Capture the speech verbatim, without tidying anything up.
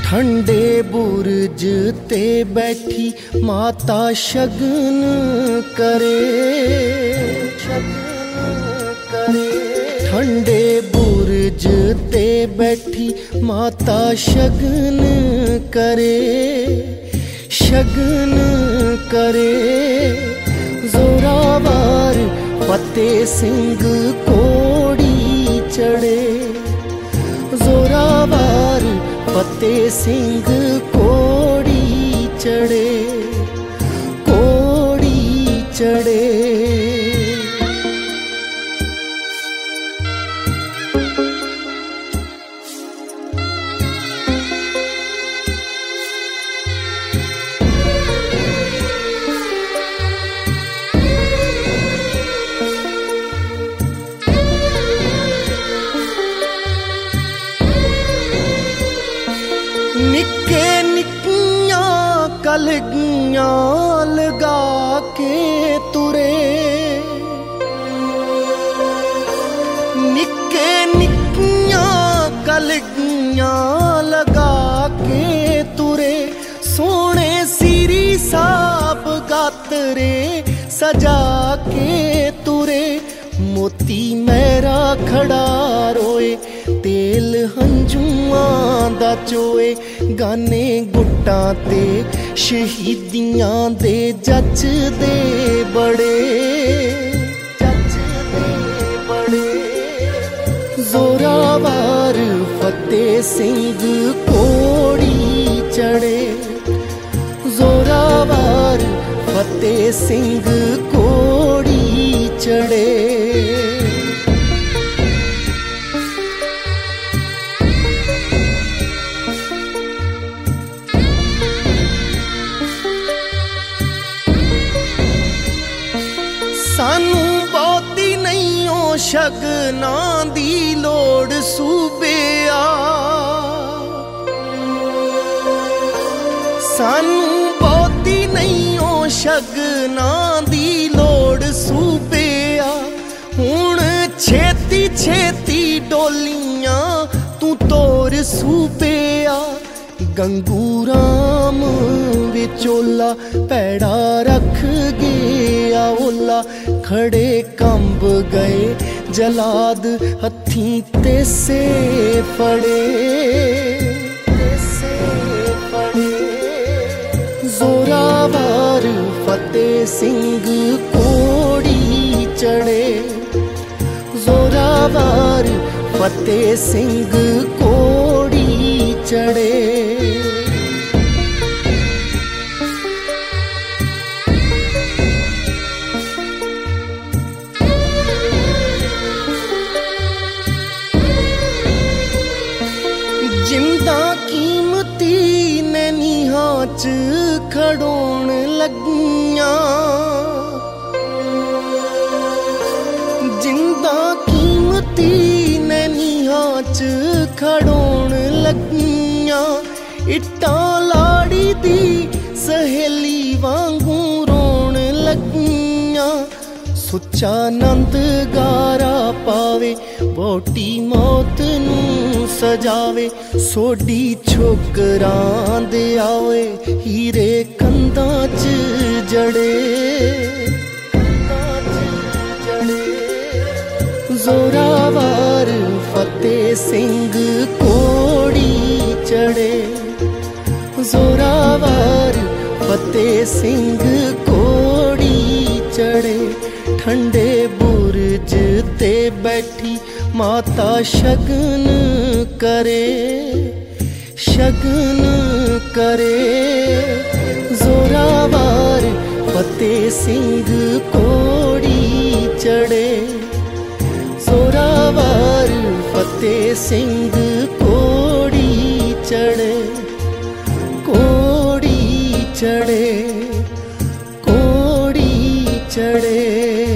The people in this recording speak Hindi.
ठंडे बुरज ते बैठी माता शगन करे, शगन करे। ठंडे बुरज ते बैठी माता शगन करे, शगन करे। जोरावर फतेह सिंह कोड़ी चढ़े, जोरावर फतेह सिंह कोड़ी चढ़े, कोड़ी चढ़े। निक्के निक्कियां कलगियां लगा के तुरे, निक्के निक्कियां कलगियां लगा के तुरे। सोने सिरी साब गातरे सजा के तुरे। मोती मेरा खड़ा रोए तेल हंजुआं दा चोए। गाने गुट्टां ते शहीदियां दे जच दे बड़े, जच दे बड़े। जोरावर फतेह सिंह कोड़ी चढ़े, जोरावर फतेह सिंह कोड़ी चढ़े। सानू बहुती नहीं ओ शगनां दी लोड़ सूबेआ, सानू बहुती नहीं ओ शगनां दी लोड़ सूबेआ। हुण छेती छेती डोलियां तू तोर सूबेआ। गंगू राम विचोला पैड़ा रख गया ओला। खड़े कंब गए जलाद हथी तेसे फड़े, तेसे फड़े। जोरावर फतेह सिंह कोड़ी चढ़े, जोरावर फतेह सिंह कोड़ी चढ़े। जिंदा कीमती ने नीहां च खड़ोण लगियां, जिंदा कीमती ने नीहां च खड़ोण लगियां। इट्टां लाड़ी दी सहेली वांगू रोण लगियां। सुच्चा नंद गारा पावे बोटी मौत नू सजावे। सोडी छोकरां दे आवे हीरे कंधां च जड़े, कंधां च जड़े। जोरावर फतेह सिंह कोड़ी चढ़े, जोरावर फतेह सिंह कोड़ी चढ़े। ठंडे बुरज ते बैठी माता शगन करे, शगन करे। जोरावर फतेह सिंह कोड़ी चढ़े, जोरावर फतेह सिंह कोड़ी चढ़े, कोड़ी चढ़े, कोड़ी चढ़े।